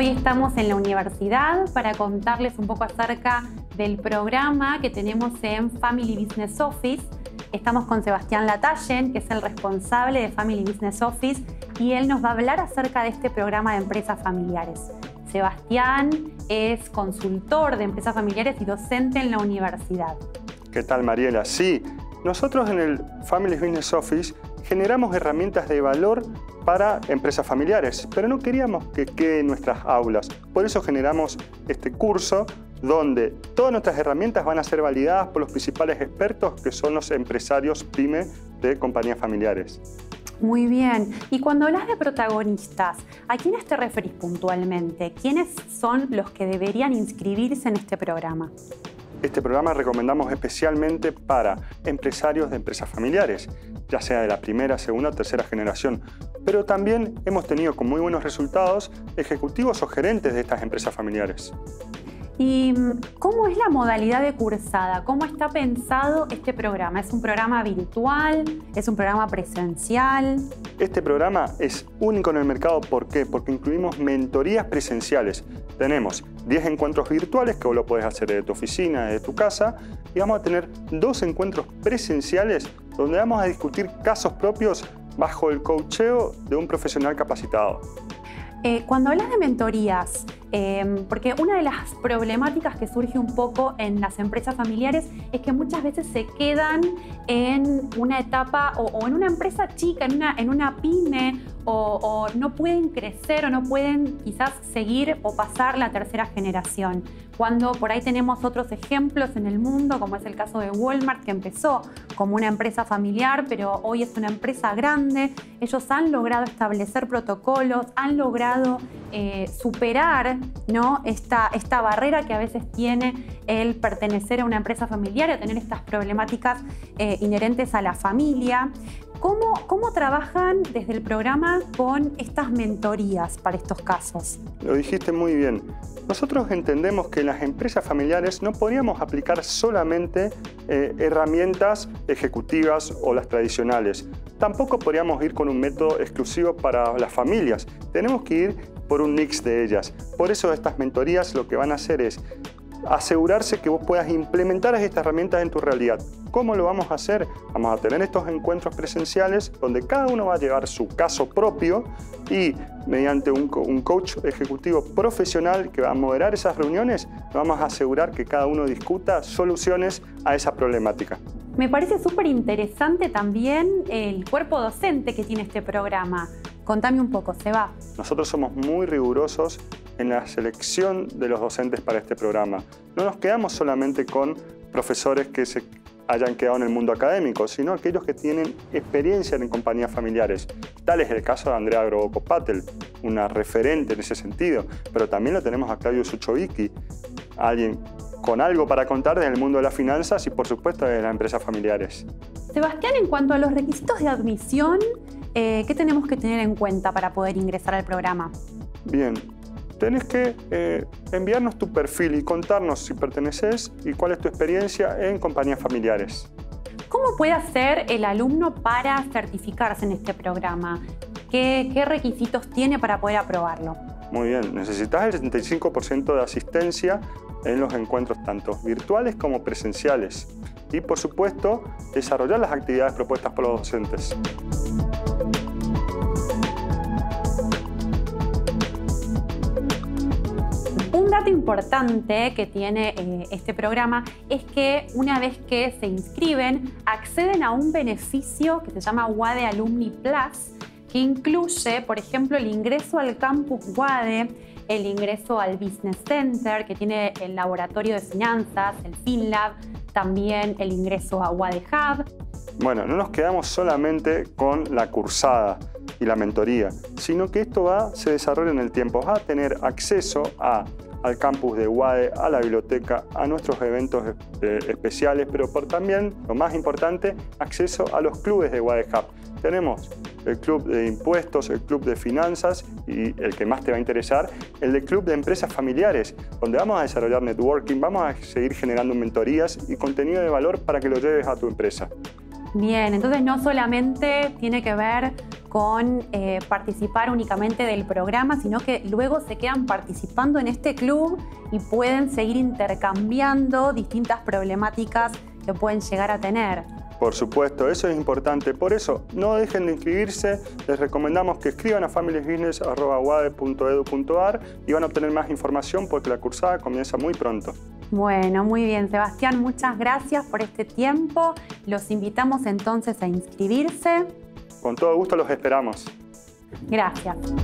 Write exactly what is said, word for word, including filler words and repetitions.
Hoy estamos en la universidad para contarles un poco acerca del programa que tenemos en Family Business Office. Estamos con Sebastián Latallen, que es el responsable de Family Business Office, y él nos va a hablar acerca de este programa de empresas familiares. Sebastián es consultor de empresas familiares y docente en la universidad. ¿Qué tal, Mariela? Sí, nosotros en el Family Business Office generamos herramientas de valor para empresas familiares, pero no queríamos que quede en nuestras aulas. Por eso generamos este curso donde todas nuestras herramientas van a ser validadas por los principales expertos, que son los empresarios PYME de compañías familiares. Muy bien. Y cuando hablas de protagonistas, ¿a quiénes te referís puntualmente? ¿Quiénes son los que deberían inscribirse en este programa? Este programa recomendamos especialmente para empresarios de empresas familiares, ya sea de la primera, segunda o tercera generación. Pero también hemos tenido con muy buenos resultados ejecutivos o gerentes de estas empresas familiares. ¿Y cómo es la modalidad de cursada? ¿Cómo está pensado este programa? ¿Es un programa virtual? ¿Es un programa presencial? Este programa es único en el mercado. ¿Por qué? Porque incluimos mentorías presenciales. Tenemos diez encuentros virtuales que vos lo podés hacer desde tu oficina, desde tu casa, y vamos a tener dos encuentros presenciales donde vamos a discutir casos propios bajo el coacheo de un profesional capacitado. Eh, cuando hablas de mentorías, eh, porque una de las problemáticas que surge un poco en las empresas familiares es que muchas veces se quedan en una etapa o, o en una empresa chica, en una, en una pyme, o, o no pueden crecer o no pueden quizás seguir o pasar la tercera generación. Cuando por ahí tenemos otros ejemplos en el mundo, como es el caso de Walmart, que empezó como una empresa familiar, pero hoy es una empresa grande. Ellos han logrado establecer protocolos, han logrado eh, superar, ¿no? esta, esta barrera que a veces tiene el pertenecer a una empresa familiar y a tener estas problemáticas eh, inherentes a la familia. ¿Cómo, ¿Cómo trabajan desde el programa con estas mentorías para estos casos? Lo dijiste muy bien. Nosotros entendemos que en las empresas familiares no podríamos aplicar solamente eh, herramientas ejecutivas o las tradicionales. Tampoco podríamos ir con un método exclusivo para las familias. Tenemos que ir por un mix de ellas. Por eso estas mentorías lo que van a hacer es asegurarse que vos puedas implementar estas herramientas en tu realidad. ¿Cómo lo vamos a hacer? Vamos a tener estos encuentros presenciales donde cada uno va a llevar su caso propio y mediante un, un coach ejecutivo profesional que va a moderar esas reuniones, vamos a asegurar que cada uno discuta soluciones a esa problemática. Me parece súper interesante también el cuerpo docente que tiene este programa. Contame un poco, Seba. Nosotros somos muy rigurosos en la selección de los docentes para este programa. No nos quedamos solamente con profesores que se hayan quedado en el mundo académico, sino aquellos que tienen experiencia en compañías familiares. Tal es el caso de Andrea Groboco-Patel, una referente en ese sentido, pero también lo tenemos a Claudio Suchovicki, alguien con algo para contar desde el mundo de las finanzas y, por supuesto, de las empresas familiares. Sebastián, en cuanto a los requisitos de admisión, eh, ¿qué tenemos que tener en cuenta para poder ingresar al programa? Bien. Tenés que eh, enviarnos tu perfil y contarnos si perteneces y cuál es tu experiencia en compañías familiares. ¿Cómo puede hacer el alumno para certificarse en este programa? ¿Qué, qué requisitos tiene para poder aprobarlo? Muy bien, necesitas el setenta y cinco por ciento de asistencia en los encuentros tanto virtuales como presenciales. Y, por supuesto, desarrollar las actividades propuestas por los docentes. Un dato importante que tiene eh, este programa es que una vez que se inscriben, acceden a un beneficio que se llama WADE Alumni Plus, que incluye, por ejemplo, el ingreso al campus WADE, el ingreso al Business Center, que tiene el laboratorio de finanzas, el FinLab, también el ingreso a WADE Hub. Bueno, no nos quedamos solamente con la cursada y la mentoría, sino que esto va, se desarrolla en el tiempo. Vas a tener acceso a, al campus de WADE, a la biblioteca, a nuestros eventos eh, especiales, pero por también, lo más importante, acceso a los clubes de WADE Hub. Tenemos el club de impuestos, el club de finanzas y el que más te va a interesar, el de club de empresas familiares, donde vamos a desarrollar networking, vamos a seguir generando mentorías y contenido de valor para que lo lleves a tu empresa. Bien, entonces no solamente tiene que ver con eh, participar únicamente del programa, sino que luego se quedan participando en este club y pueden seguir intercambiando distintas problemáticas que pueden llegar a tener. Por supuesto, eso es importante. Por eso, no dejen de inscribirse. Les recomendamos que escriban a family business arroba u a d e punto e d u punto a r y van a obtener más información porque la cursada comienza muy pronto. Bueno, muy bien, Sebastián, muchas gracias por este tiempo. Los invitamos entonces a inscribirse. Con todo gusto los esperamos. Gracias.